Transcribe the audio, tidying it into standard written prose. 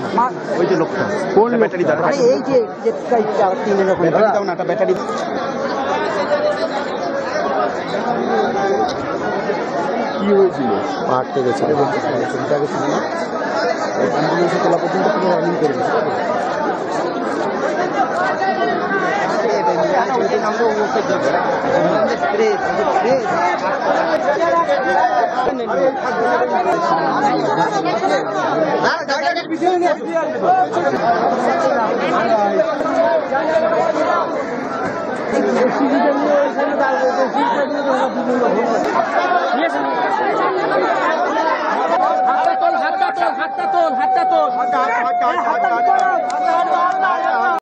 ওই যে লোকটা কোন ব্যাটারি দাও এই যে তিন রকম ব্যাটারি দাও না একটা ব্যাটারি কি হয়েছিল আটকে গেছে অ্যাম্বুলেন্সে তোলা পর্যন্ত পুরো রানিং করবে হাতটা তোল